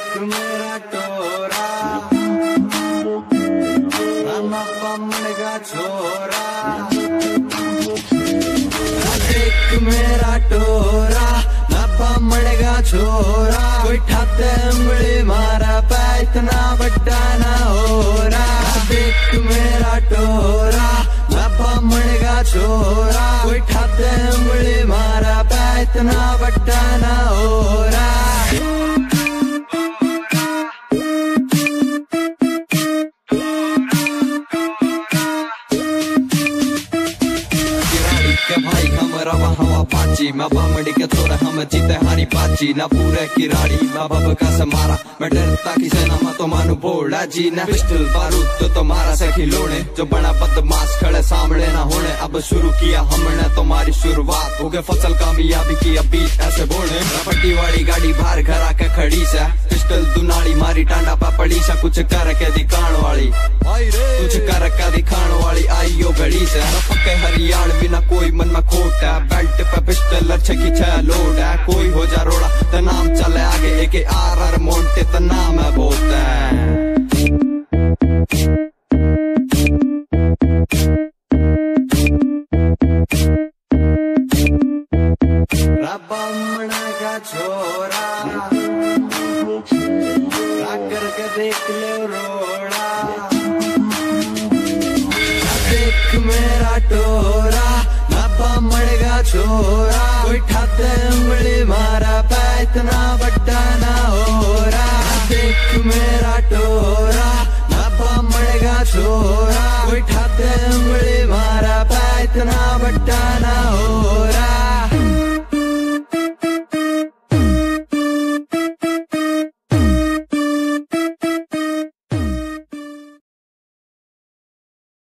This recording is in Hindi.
देख मेरा टोरा नाना पमड़ का छोरा, देख मेरा टोरा ना पमड़ का छोरा, कोई ठाते उंगली मारा पै इतना बड़ा ना हो रहा। देख मेरा टोरा ना पमड़ का छोरा, कोई ठाते उंगली मारा पै इतना बड़ा ना हो रहा। भाई हम रवा हवा पाची, मैं बामड़ी के थोड़ा हम जीते हारी पाची ना पूरे की राड़ी मैं बब का समारा, मैं डरता किसे ना मैं तो मानू बोला जी ना पिस्टल बारूद तो तुम्हारा से खिलौने, जो बड़ा बदमाश खड़े सामने ना होने। अब शुरू किया हमने तुम्हारी शुरुआत, हो गए फसल कामयाबी की अब बीच ऐसे बोले। पट्टी वाली गाड़ी बाहर घर आके खड़ी से, पिस्टल दुनाड़ी मारी टांडा पा पड़ी सा, कुछ करके दिखाण वाली कुछ करके दिखाण वाली आई यो घड़ी से। पक्के हरियाण बिना कोई मन में खोट है, बेल्ट पे पिस्टल अच्छे की छह लोड है। कोई हो जा रोड़ा तो नाम चले आगे, एक आर मोन्टे तो नाम है बहुत है। बमड़ा का छोरा करके देख ले रोड़ा, देख मेरा टोरा ना बमड़ का छोरा, कोई ठाते उंगली मारा पै इतना बड़ा ना हो रहा। देख मेरा टोरा ना बमड़ का छोरा, कोई ठाते उंगली मारा पै इतना बड़ा ना हो रहा।